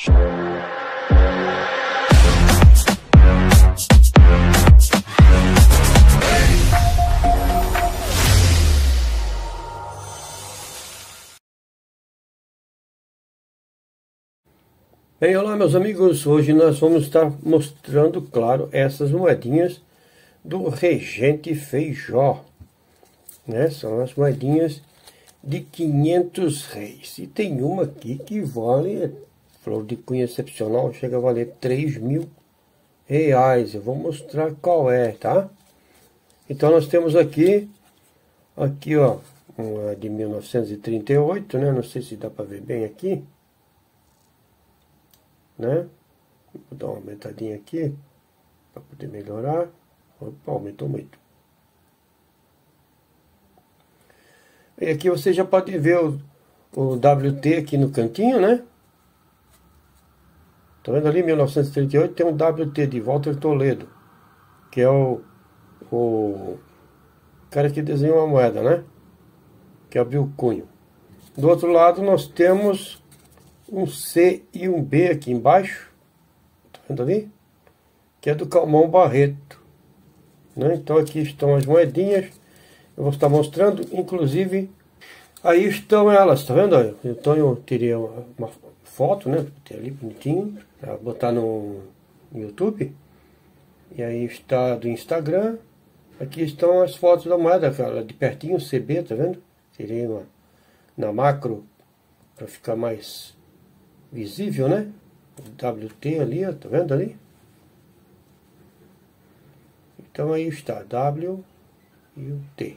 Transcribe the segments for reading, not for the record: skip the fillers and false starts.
Bem, olá meus amigos, hoje nós vamos estar mostrando, claro, essas moedinhas do Regente Feijó, né? São as moedinhas de 500 réis. E tem uma aqui que vale, flor de cunha excepcional, chega a valer 3.000 reais. Eu vou mostrar qual é, tá? Então nós temos aqui ó, uma de 1938, né? Não sei se dá para ver bem aqui, né? Vou dar uma aumentadinha aqui para poder melhorar. Opa, aumentou muito. E aqui você já pode ver o WT aqui no cantinho, né? Tá vendo ali, 1938, tem um WT de Walter Toledo, que é o cara que desenhou a moeda, né? Que é o Bill Cunho. Do outro lado nós temos um C e um B aqui embaixo, tá vendo ali? Que é do Calmon Barreto, né? Então aqui estão as moedinhas, eu vou estar mostrando, inclusive, aí estão elas, tá vendo? Então eu tirei uma foto, né? Botei ali bonitinho, para botar no YouTube, e aí está do Instagram, aqui estão as fotos da moeda, aquela de pertinho, CB, tá vendo? Tirei na macro, para ficar mais visível, né? O WT ali, ó, tá vendo ali? Então aí está, W e o T.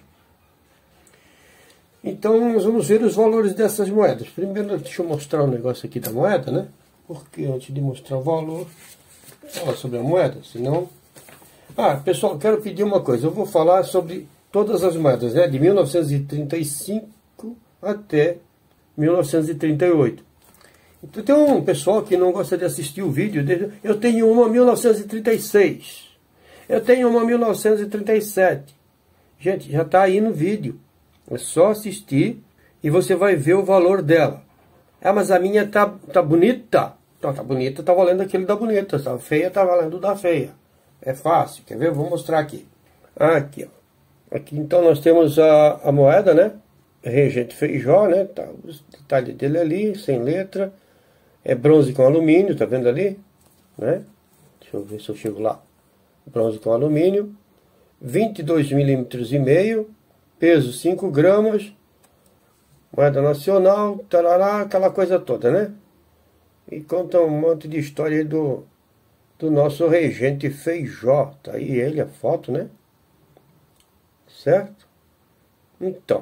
Então nós vamos ver os valores dessas moedas. Primeiro deixa eu mostrar um negócio aqui da moeda, né? Porque antes de mostrar o valor, falar sobre a moeda, senão... Ah, pessoal, quero pedir uma coisa. Eu vou falar sobre todas as moedas, né? De 1935 até 1938. Então tem um pessoal que não gosta de assistir o vídeo. Eu tenho uma 1936. Eu tenho uma 1937. Gente, já está aí no vídeo. É só assistir e você vai ver o valor dela. Ah, mas a minha tá bonita. Então, tá bonita, tá valendo aquele da bonita. Tá feia, tá valendo da feia. É fácil, quer ver? Vou mostrar aqui. Aqui, ó. Aqui então nós temos a moeda, né? Regente Feijó, né? Tá, o detalhe dele ali, sem letra. É bronze com alumínio, tá vendo ali? Né? Deixa eu ver se eu chego lá. Bronze com alumínio. 22 milímetros e meio. Peso 5 gramas. Moeda nacional, tarará, aquela coisa toda, né? E conta um monte de história aí do nosso Regente Feijó. Tá aí ele, a foto, né? Certo? Então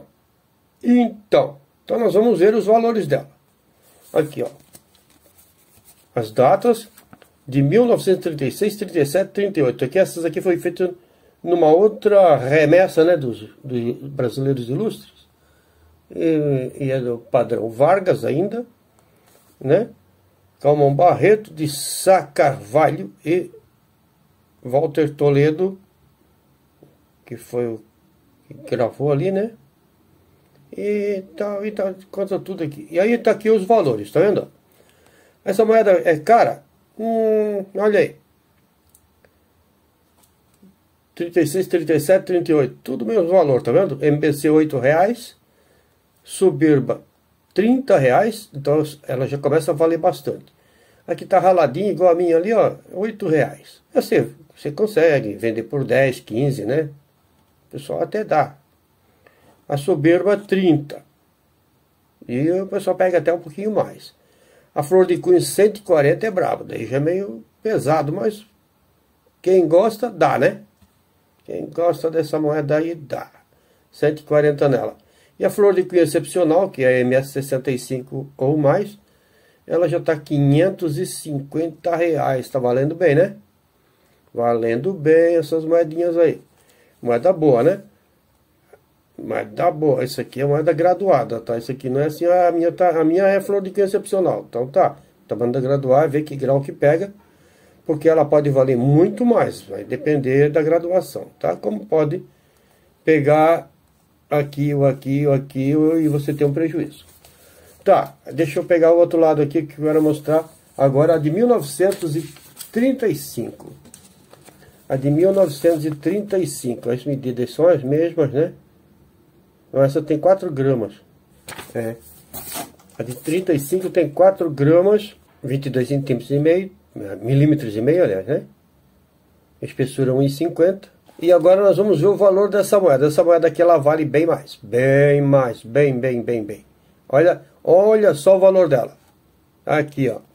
nós vamos ver os valores dela. Aqui, ó. As datas de 1936, 37, 38. Aqui, essas aqui foi feitas numa outra remessa, né, dos brasileiros ilustres. E é do padrão Vargas ainda, né? Calmon Barreto, de Sá Carvalho e Walter Toledo, que foi o que gravou ali, né? E tal, conta tudo aqui. E aí tá aqui os valores, tá vendo? Essa moeda é cara? Olha aí. 36, 37, 38. Tudo mesmo valor, tá vendo? MBC R$8. Soberba R$30. Então ela já começa a valer bastante. Aqui tá raladinha, igual a minha ali, ó. R$8. Você consegue vender por 10, 15, né? O pessoal até dá. A soberba 30. E o pessoal pega até um pouquinho mais. A flor de cunho 140 é brabo, daí já é meio pesado, mas quem gosta, dá, né? Quem gosta dessa moeda aí, dá. 140 nela. E a flor de cunho excepcional, que é MS65 ou mais, ela já está R$550. Tá valendo bem, né? Valendo bem essas moedinhas aí. Moeda boa, né? Moeda boa. Isso aqui é moeda graduada, tá? Isso aqui não é assim, a minha é flor de cunho excepcional. Então tá mandando graduar, ver que grau que pega. Porque ela pode valer muito mais. Vai depender da graduação, tá? Como pode pegar aqui ou aqui ou aqui e você ter um prejuízo. Tá, deixa eu pegar o outro lado aqui que eu quero mostrar Agora a de 1935. A de 1935. As medidas são as mesmas, né? Essa tem 4 gramas. É. A de 35 tem 4 gramas, 22 centímetros e meio, milímetros e meio, aliás, né? Espessura 1,50. E agora nós vamos ver o valor dessa moeda. Essa moeda aqui, ela vale bem mais. Bem mais. Bem. Olha só o valor dela. Aqui, ó.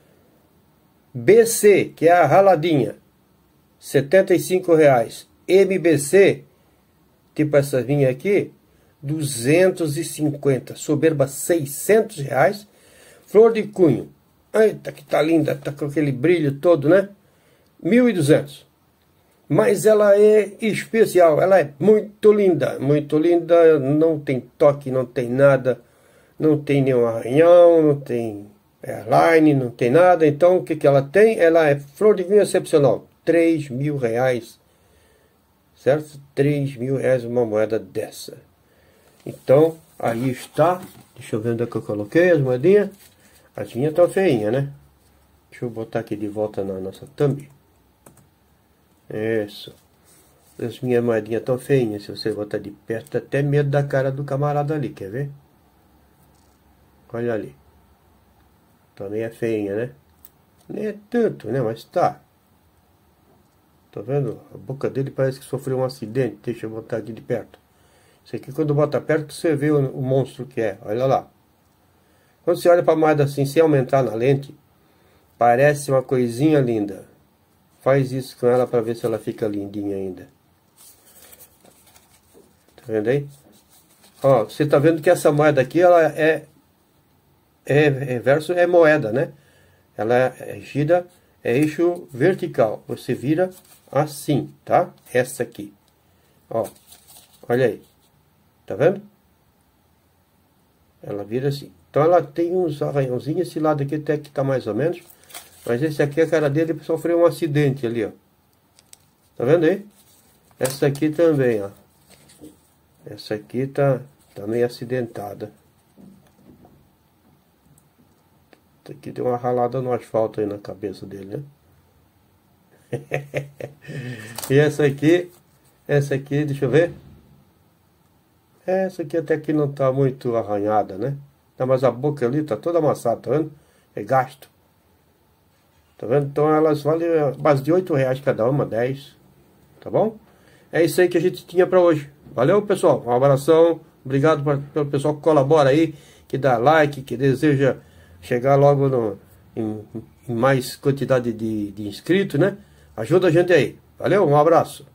BC, que é a raladinha, R$ 75,00. MBC, tipo essa vinha aqui, 250. Soberba, R$ 600,00. Flor de cunho. Eita, que tá linda. Tá com aquele brilho todo, né? 1.200. Mas ela é especial. Ela é muito linda. Muito linda. Não tem toque, não tem nada. Não tem nenhum arranhão, não tem airline, não tem nada. Então, o que que ela tem? Ela é flor de vinho excepcional. R$ 3.000. Certo? R$ 3.000 uma moeda dessa. Então, aí está. Deixa eu ver onde é que eu coloquei as moedinhas. As minhas estão feinhas, né? Deixa eu botar aqui de volta na nossa thumb. Isso. As minhas moedinhas estão feinhas. Se você botar de perto, dá até medo da cara do camarada ali. Quer ver? Olha ali. Também é feinha, né? Nem é tanto, né? Mas tá. Tá vendo? A boca dele parece que sofreu um acidente. Deixa eu botar aqui de perto. Isso aqui, quando bota perto, você vê o monstro que é. Olha lá. Quando você olha para a moeda assim, sem aumentar na lente, parece uma coisinha linda. Faz isso com ela para ver se ela fica lindinha ainda. Tá vendo aí? Ó, você tá vendo que essa moeda aqui, ela é moeda, né? Ela é gira, é eixo vertical. Você vira assim, tá? Essa aqui. Ó, olha aí. Tá vendo? Ela vira assim. Então ela tem uns arranhãozinhos. Esse lado aqui até que tá mais ou menos. Mas esse aqui, a cara dele sofreu um acidente ali, ó. Tá vendo aí? Essa aqui também, ó. Essa aqui tá meio acidentada. Aqui tem uma ralada no asfalto aí na cabeça dele, né? E essa aqui, deixa eu ver. Essa aqui até que não tá muito arranhada, né? Tá, mas a boca ali tá toda amassada, tá vendo? É gasto. Tá vendo? Então elas valem base de R$8 cada uma, 10. Tá bom? É isso aí que a gente tinha pra hoje. Valeu, pessoal. Um abração. Obrigado pelo pessoal que colabora aí, que dá like, que deseja chegar logo em mais quantidade de inscritos, né? Ajuda a gente aí. Valeu, um abraço.